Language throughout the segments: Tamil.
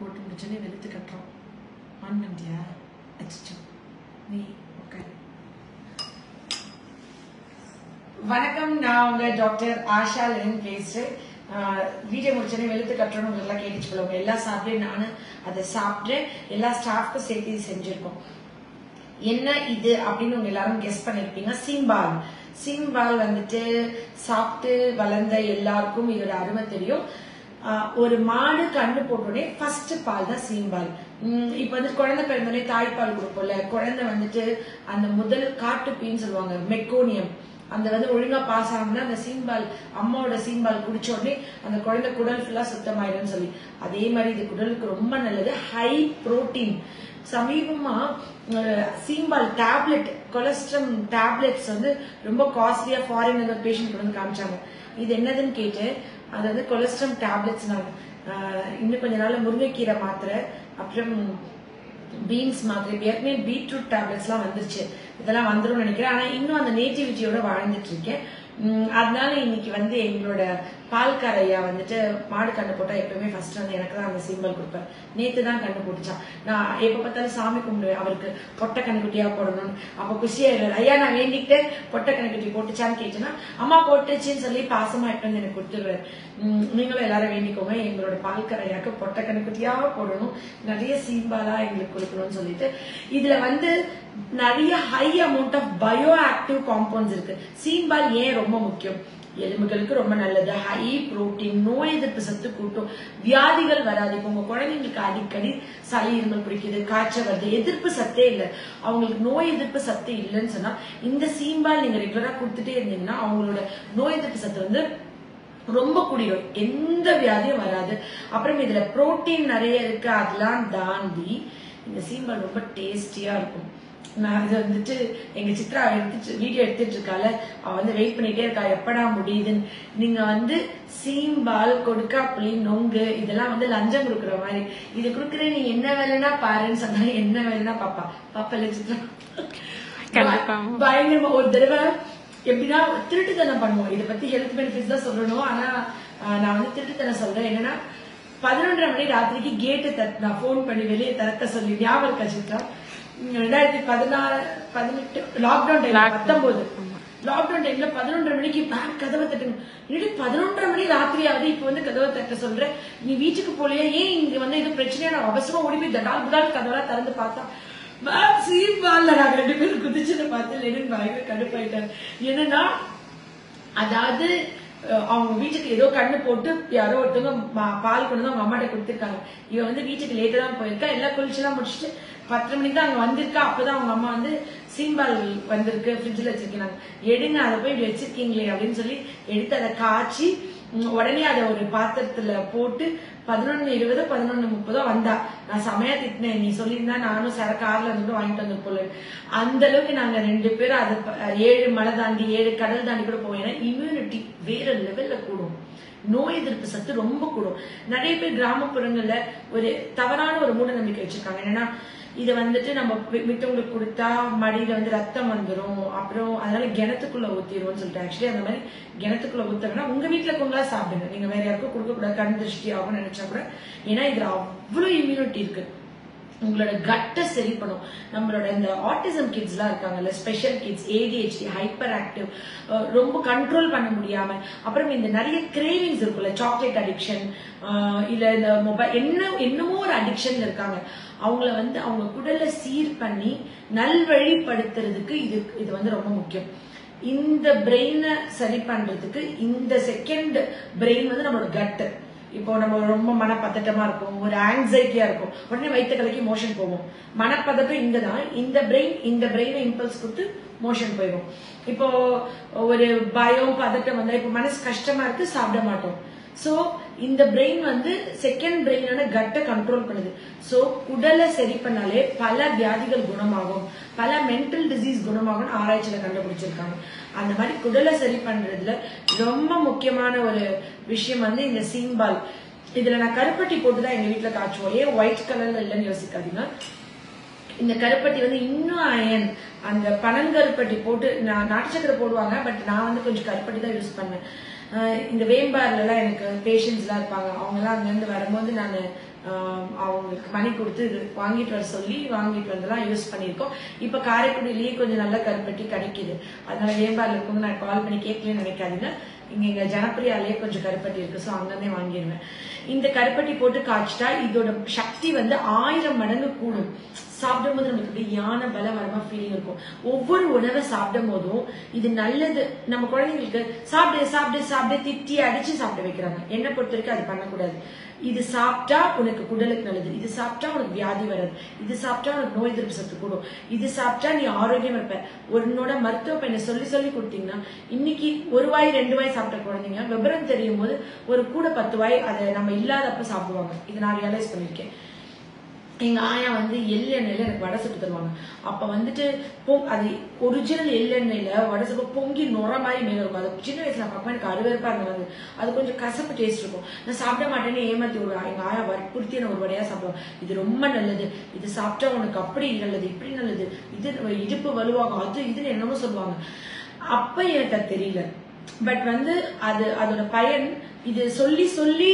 போட்டு முடிச்சோன்னே வெளுத்து கட்டுறோம். ஆன் பண்ணிட்டியா? அச்சோ நீ ஓகே. வணக்கம், நான் உங்க டாக்டர் ஆஷா லெனின் பேசுறேன். வீடியோ முடிச்சோன்னே வெளுத்து கட்டுறோன்னு உங்களெல்லாம் கேட்டுச்சு போல. எல்லா சாப்பிட்றேன், நானும் அதை சாப்பிட்றேன். எல்லா ஸ்டாஃப்க்கும் சேர்த்து செஞ்சிருக்கோம். என்ன இது அப்படின்னு உங்க எல்லாரும் கெஸ் பண்ணிருப்பீங்க. சீம்பால். சீம்பால் வந்துட்டு சாப்பிட்டு வளர்ந்த எல்லாருக்கும் இதோட அருமை தெரியும். ஒரு மாடு கண்ணு போட்டோடனே ஃபர்ஸ்ட் பால் தான் சீம்பால். இப்ப வந்து குழந்தை பிறந்தோடனே தாய்ப்பால் கொடுப்போம்ல, குழந்தை வந்துட்டு அந்த முதல் காட்டுப்பீன்னு சொல்லுவாங்க, மெக்கோனியம், அந்த வந்து ஒழுங்கா பாஸ் ஆகணும்னா அந்த சீம்பால், அம்மாவோட சீம்பால் குடிச்ச உடனே அந்த குழந்தை குடல் ஃபுல்லா சுத்தமாயிடும் சொல்லி, அதே மாதிரி இது குடலுக்கு ரொம்ப நல்லது. High protein. சமீபமா சீம்பால் டேப்லெட், கொலஸ்ட்ரம் டேப்லெட்ஸ் வந்து ரொம்ப காஸ்ட்லியா ஃபாரின் பேஷண்ட் வந்து காமிச்சாங்க. இது என்னதுன்னு கேட்டு, அது வந்து கொலஸ்ட்ரம் டேப்லெட்ஸ். நான் இன்னும் கொஞ்ச நாள் முருங்கைக்கீரை மாத்திரை, அப்புறம் பீன்ஸ் மாத்திரை, ஏற்கனவே பீட்ரூட் டேப்லெட்ஸ் எல்லாம் வந்துருச்சு. இதெல்லாம் வந்துடும் நினைக்கிறேன். ஆனா இன்னும் அந்த நேட்டிவிட்டியோட வாழ்ந்துட்டு இருக்கேன். அதனால இன்னைக்கு வந்து எங்களோட பால்கார ஐயா வந்துட்டு மாடு கண்ணு போட்டா எப்பவுமே ஃபர்ஸ்ட் வந்து எனக்கு தான் அந்த சிம்பிள் கொடுப்பேன். நேத்து தான் கண்ணு போட்டுச்சான். நான் எப்ப பார்த்தாலும் சாமி கும்பிடுவேன், அவருக்கு பொட்டை கண்ணுக்குட்டியா போடணும்னு. அப்ப குஷியா இருக்காரு. ஐயா நான் வேண்டிக்கிட்டு பொட்டை கண்ணுக்குட்டி போட்டுச்சான்னு கேட்டேன்னா அம்மா போட்டுச்சுன்னு சொல்லி பாசமா எடுத்து வந்து எனக்கு கொடுத்துருவாரு. நீங்களும் எல்லாரும் வேண்டிக்கோங்க, எங்களோட பால்கார ஐயாக்கு பொட்டை கண்ணுக்குட்டியா போடணும், நிறைய சீம்பாலா எங்களுக்கு கொடுக்கணும்னு சொல்லிட்டு. இதுல வந்து நிறைய high amount of bio active compounds இருக்கு. சீம்பால் ஏன் ரொம்ப முக்கியம்? எலும்புகளுக்கு ரொம்ப நல்லது. ஹை புரோட்டீன், நோய் எதிர்ப்பு சத்து கூட்டும், வியாதிகள் வராது. இப்போ உங்க குழந்தைங்களுக்கு அடிக்கடி சளி இருமல் பிடிக்குது, காய்ச்சல் வருது, எதிர்ப்பு சத்தே இல்லை, அவங்களுக்கு நோய் எதிர்ப்பு சத்து இல்லைன்னு சொன்னா இந்த சீம்பால் நீங்க ரெகுலரா கொடுத்துட்டே இருந்தீங்கன்னா அவங்களோட நோய் எதிர்ப்பு சத்து வந்து ரொம்ப கூடிடும், எந்த வியாதியும் வராது. அப்புறம் இதுல புரோட்டீன் நிறைய இருக்கு. அதெல்லாம் தாண்டி இந்த சீம்பால் ரொம்ப டேஸ்டியா இருக்கும். நான் இது வந்துட்டு எங்க சித்ரா வீடியோ எடுத்துட்டு இருக்கால, அவ வந்து வெயிட் பண்ணிட்டே இருக்கா எப்படா முடியுதுன்னு. நீங்க வந்து சீம்பால், கொடுக்கா புளி, நொங்கு இதெல்லாம் வந்து லஞ்சம் கொடுக்குற மாதிரி, இது கொடுக்குற நீ என்ன வேலைன்னா பாருன்னு சொன்னாங்க. என்ன வேலைன்னா பாப்பா பாப்பா சித்ரா பயங்கரமா. ஒரு தடவை எப்படின்னா திருட்டுத்தனம் பண்ணுவோம். இதை பத்தி ஹெல்த் பெனிஃபிட்ஸ் தான் சொல்லணும், ஆனா நான் வந்து திருட்டுத்தனம் சொல்றேன். என்னன்னா 11:30 மணி ராத்திரிக்கு கேட்டு தட்டினா, போன் பண்ணி வெளியே திறக்க சொல்லி. ஞாபகம் இருக்கா சித்ரா? 2018 லாக்டவுன் டைம், 19 லாக்டவுன் டைம்ல 11:30 மணிக்கு கதவை தட்டணும். 11:30 மணி ராத்திரி ஆகுது, இப்ப வந்து கதவை தட்ட சொல்ற, நீ வீட்டுக்கு போலியா, ஏன் இங்க வந்து இது பிரச்சனையா? நான் அவசரமா ஓடி போய் தடால் புடால் கதவெல்லாம் திறந்து பார்த்தா சீம்பால்ல நாங்க 2 பேரும் குதிச்சதை பார்த்து லெனின் பயங்கர கடுப்பாயிட்டாரு. என்னன்னா, அதாவது அவங்க வீட்டுக்கு ஏதோ கண்ணு போட்டு யாரோ ஒருத்தவங்க பால் கொண்டு அவங்க அம்மாட்ட கொடுத்துருக்காங்க. இவன் வந்து வீட்டுக்கு லேட்டா தான் போயிருக்கா, எல்லாம் குளிச்சுலாம் முடிச்சுட்டு 10 மணிக்கு தான் அங்க வந்திருக்கா. அப்பதான் அவங்க அம்மா வந்து சீம்பால் வந்திருக்கு, ஃப்ரிட்ஜ்ல வச்சிருக்காங்க, எடுங்க அதை போய் இப்படி வச்சிருக்கீங்களே அப்படின்னு சொல்லி எடுத்து அதை காய்ச்சி உடனே அதை ஒரு பாத்திரத்துல போட்டு 11:20 11:30 வந்தா. நான் செமையா திட்டினேன், நீ சொல்லியிருந்தா நானும் சார கார்ல இருந்து வாங்கிட்டு வந்து போல. அந்த அளவுக்கு நாங்க 2 பேரும் அது 7 மலை தாண்டி 7 கடல் தாண்டி கூட போவோம். ஏன்னா இம்யூனிட்டி வேற லெவல்ல கூடும், நோய் எதிர்ப்பு சத்து ரொம்ப கூடும். நிறைய பேர் கிராமப்புறங்கள்ல ஒரு தவறான ஒரு மூட நம்பிக்கை வச்சிருக்காங்க. என்னன்னா, இதை வந்துட்டு நம்ம மித்தவங்களுக்கு கொடுத்தா மடியில வந்து ரத்தம் வந்துடும், அப்புறம் அதனால கிணத்துக்குள்ள ஊத்திடுவோம்னு சொல்லிட்டு. ஆக்சுவலி அந்த மாதிரி கிணத்துக்குள்ள ஊத்துறதுன்னா உங்க வீட்டுல இருக்கவங்களா சாப்பிடுங்க, நீங்க வேற யாருக்கும் கொடுக்க கூடாது, கண் திருஷ்டி ஆகும்னு நினைச்சா கூட. ஏன்னா இதுல அவ்வளவு இம்யூனிட்டி இருக்கு, உங்களோட கட்டை சரி பண்ணும். நம்மளோட இந்த ஆட்டிசம் கிட்ஸ் எல்லாம் இருக்காங்கல்ல, special kids, ADHD, hyper active, ரொம்ப கண்ட்ரோல் பண்ண முடியாம, அப்புறம் இந்த நிறைய கிரேவிங்ஸ் இருக்குல்ல, சாக்லேட் அடிக்ஷன், இல்ல இந்த மொபைல் என்னமோ ஒரு அடிக்ஷன்ல இருக்காங்க, அவங்கள வந்து அவங்க குடலை சீர் பண்ணி நல்வழிப்படுத்துறதுக்கு இது வந்து ரொம்ப முக்கியம். இந்த பிரெயினை சரி பண்றதுக்கு இந்த செகண்ட் பிரெயின் வந்து நம்மளோட கட்டு. இப்போ நம்ம ரொம்ப மனப்பதட்டமா இருக்கும், ஒரு ஆங்ஸைட்டியா இருக்கும், உடனே வயிற்று கலக்கி மோஷன் போவோம். மனப்பதட்டம் இங்கதான், இந்த பிரெயினை இம்பல்ஸ் கொடுத்து மோஷன் போயிடும். இப்போ ஒரு பயம் பதட்டம் வந்தா, இப்போ மனசு கஷ்டமா இருக்கு, சாப்பிட மாட்டோம். சோ இந்த பிரெயின் வந்து செகண்ட் பிரெயினான கட்டை கண்ட்ரோல் பண்ணுது. சோ குடலை சரி பண்ணாலே பல வியாதிகள் குணமாகும், பல மென்டல் டிசீஸ் குணமாகும் ஆராய்ச்சியில கண்டுபிடிச்சிருக்காங்க. அந்த மாதிரி குடலை சரி பண்றதுல ரொம்ப முக்கியமான ஒரு விஷயம் வந்து இந்த சீம்பால். இதுல நான் கருப்பட்டி போட்டுதான் எங்க வீட்டுல காய்ச்சுவோம். ஏன் ஒயிட் கலர்ல இல்லைன்னு யோசிக்காதீங்க. இந்த கருப்பட்டி வந்து இன்னும் அயன், அந்த பனங்கருப்பட்டி போட்டு நாட்டு சக்கரை போடுவாங்க, பட் நான் வந்து கொஞ்சம் கருப்பட்டி தான் யூஸ் பண்ணேன். இந்த வேம்பார்ல எல்லாம் எனக்கு பேஷண்ட்ஸ் எல்லாம் இருப்பாங்க, அவங்க எல்லாம் அங்க இருந்து வரும்போது நான் அவங்களுக்கு மணி கொடுத்து வாங்கிட்டு வர சொல்லி வாங்கிட்டு வந்துலாம் யூஸ் பண்ணியிருக்கோம். இப்ப காரைக்குடியிலேயே கொஞ்சம் நல்ல கருப்பட்டி கிடைக்குது. அதனால வேம்பாரில் இருக்கவங்க நான் கால் பண்ணி கேட்கலன்னு நினைக்காதீங்க. இங்க ஜனப்பிரியாலேயே கொஞ்சம் கருப்பட்டி இருக்கு, ஸோ அங்கேருந்தே வாங்கிடுவேன். இந்த கருப்பட்டி போட்டு காய்ச்சிட்டா இதோட சக்தி வந்து 1000 மடங்கு கூடும். சாப்பிடும் போது நமக்கு யானை பலவரமா ஃபீலிங் இருக்கும். ஒவ்வொரு உணவை சாப்பிடும் போதும் இது நல்லது. நம்ம குழந்தைங்களுக்கு சாப்பிடு சாப்பிடு சாப்பிடு திட்டி அடிச்சு சாப்பிட வைக்கிறாங்க. என்ன பொறுத்த வரைக்கும் அது பண்ணக்கூடாது. இது சாப்பிட்டா உனக்கு குடலுக்கு நல்லது, இது சாப்பிட்டா உனக்கு வியாதி வராது, இது சாப்பிட்டா உனக்கு நோய் எதிர்ப்பு சத்து கூடும், இது சாப்பிட்டா நீ ஆரோக்கியம் இருப்ப. உன்னோட மருத்துவ பையனை சொல்லி சொல்லி கொடுத்தீங்கன்னா இன்னைக்கு 1 வாய் 2 வாய் சாப்பிட்ட குழந்தைங்க விவரம் தெரியும் போது ஒரு கூட 10 வாய் அதை நம்ம இல்லாதப்ப சாப்பிடுவாங்க. இது நான் ரியலைஸ் பண்ணிருக்கேன். எங்க ஆயா வந்து எள்ளெண்ணெயில எனக்கு வடை சுட்டு தருவாங்க. அப்ப வந்துட்டு அது ஒரிஜினல் எள்ளெண்ணெயில வடை சுட்டு பொங்கி நுர மாதிரி மேல இருக்கும். அது சின்ன வயசுல பார்க்க எனக்கு அருவருப்பா இருந்தது. அது கொஞ்சம் கசப்பு டேஸ்ட் இருக்கும். நான் சாப்பிட மாட்டேன்னு ஏமாத்தி விடுவேன். எங்க ஆயா வற்புறுத்தி நான் ஒரு வடையா சாப்பிடுவேன். இது ரொம்ப நல்லது, இது சாப்பிட்டா உனக்கு அப்படி நல்லது இப்படி நல்லது, இது இடுப்பு வலுவாகும், அது இதுன்னு என்னமோ சொல்லுவாங்க. அப்ப எனக்கு அது தெரியல. பட் வந்து அதோட பயன் இது சொல்லி சொல்லி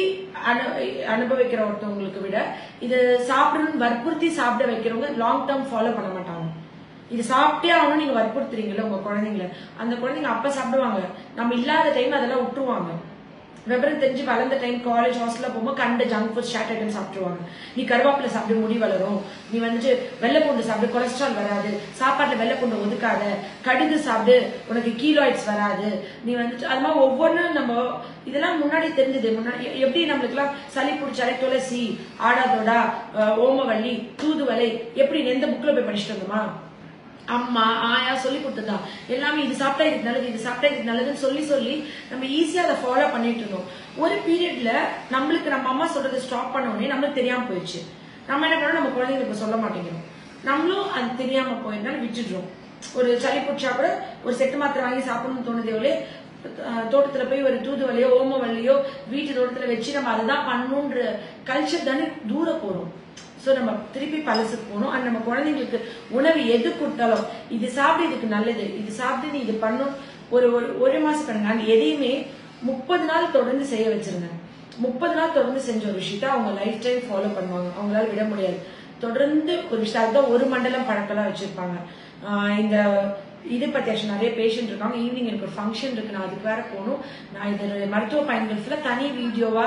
அனுபவிக்கிற ஒருத்தவங்களுக்கு விட இது சாப்பிடணும்னு வற்புறுத்தி சாப்பிட வைக்கிறவங்க லாங் டேர்ம் ஃபாலோ பண்ண மாட்டாங்க. இது சாப்பிட்டே ஆகணும் நீங்க வற்புறுத்துறீங்கல்ல உங்க குழந்தைங்கள, அந்த குழந்தைங்க அப்ப சாப்பிடுவாங்க. நம்ம இல்லாத டைம் அதெல்லாம் விட்டுருவாங்க. விவரம் தெரிஞ்சு வளர்ந்த டைம் காலேஜ் ஹாஸ்டல்ல போகும்போது கண்ட ஜங்க் ஃபுட் ஷார்ட் ஐட்டம் சாப்பிட்டுருவாங்க. நீ கருவேப்பிலை சாப்பிட்டு முடி வளரும், நீ வந்துட்டு வெள்ளைப்பூண்டு சாப்பிட்டு கொலஸ்ட்ரால் வராது, சாப்பாட்டுல வெள்ளைப்பூண்டு ஒதுக்காத, கடுகு சாப்பிட்டு உனக்கு கீலோயிட்ஸ் வராது, நீ வந்துட்டு அது மாதிரி ஒவ்வொன்றும் நம்ம இதெல்லாம் முன்னாடி தெரிஞ்சது. முன்னாடி எப்படி நம்மளுக்கு எல்லாம் சளி பிடிச்சாலே துளசி, ஆடாதோடா, ஓமவல்லி, தூதுவளை எப்படி எந்த புக்ல போய் படிச்சுட்டு வந்தோமா, அம்மா ஆயா சொல்லி கொடுத்ததா எல்லாமே இது சாப்பிட்டா இதுக்கு நல்லது, இது சாப்பிட்டா இதுக்கு நல்லதுன்னு சொல்லி சொல்லி நம்ம ஈஸியா அதை ஃபாலோ பண்ணிட்டு இருந்தோம். ஒரு பீரியட்ல நம்மளுக்கு நம்ம அம்மா சொல்றது ஸ்டாப் பண்ண உடனே நம்மளுக்கு தெரியாம போயிடுச்சு. நம்ம என்ன பண்ணோம், நம்ம குழந்தைங்களுக்கு சொல்ல மாட்டேங்கிறோம். நம்மளும் அது தெரியாம போயிருந்தாலும் விட்டுடுறோம். ஒரு சளி பிடிச்சா கூட ஒரு செட்டு மாத்திரை வாங்கி சாப்பிடணும்னு தோணுதே, தோட்டத்துல போய் ஒரு தூதுவலையோ ஓமவல்லியோ வீட்டு தோட்டத்துல வச்சு நம்ம அதுதான் பண்ணணும்ன்ற கல்ச்சர் தானே தூர போறோம். சோ நம்ம திருப்பி பழசுக்கு போகணும். அண்ட் நம்ம குழந்தைங்களுக்கு உணவு எது கொடுத்தாலும் இது சாப்பிட்டு இதுக்கு நல்லது, இது சாப்பிட்டு நீ இது பண்ணும் ஒரு மாசம் பண்ணுங்க. அண்ட் எதையுமே 30 நாள் தொடர்ந்து செய்ய வச்சிருங்க. 30 நாள் தொடர்ந்து செஞ்ச ஒரு விஷயத்த அவங்க லைஃப் டைம் ஃபாலோ பண்ணுவாங்க. அவங்களால விட முடியாது. தொடர்ந்து ஒரு விஷயத்தான் ஒரு மண்டலம் பழக்கெல்லாம் வச்சிருப்பாங்க. இந்த இது பத்தி நிறைய பேஷண்ட் இருக்காங்க. ஈவினிங் எனக்கு ஒரு ஃபங்க்ஷன் இருக்கு, நான் அதுக்கு வேற போகணும். நான் இது மருத்துவ பயன்கள் தனி வீடியோவா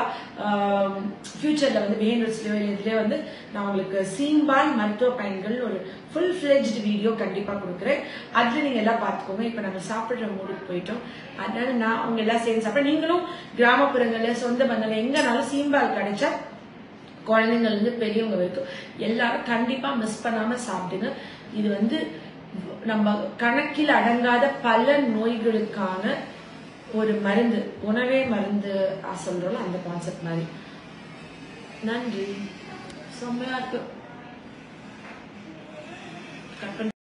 ஃபியூச்சர்ல வந்து பிஹேவியர்ஸ்லயோ இதுலயே வந்து நான் உங்களுக்கு சீம்பால் மருத்துவ பயன்கள் ஒரு ஃபுல் ஃபிளெஜ்டு வீடியோ கண்டிப்பா கொடுக்குறேன். அதுல நீங்க எல்லாம் பாத்துக்கோங்க. இப்ப நம்ம சாப்பிடுற மூடுக்கு போயிட்டோம். அதனால நான் அவங்க எல்லாம் சேர்ந்து சாப்பிட, நீங்களும் கிராமப்புறங்கள்ல சொந்த பந்தங்கள் எங்கனாலும் சீம்பால் கிடைச்சா குழந்தைங்கள்ல இருந்து பெரியவங்க வரைக்கும் எல்லாரும் கண்டிப்பா மிஸ் பண்ணாம சாப்பிடுங்க. இது வந்து நம்ம கணக்கில் அடங்காத பல நோய்களுக்கான ஒரு மருந்து, உணவே மருந்து சொல்றோம் அந்த கான்செப்ட் மாதிரி. நன்றி. செம்மையா இருக்கு.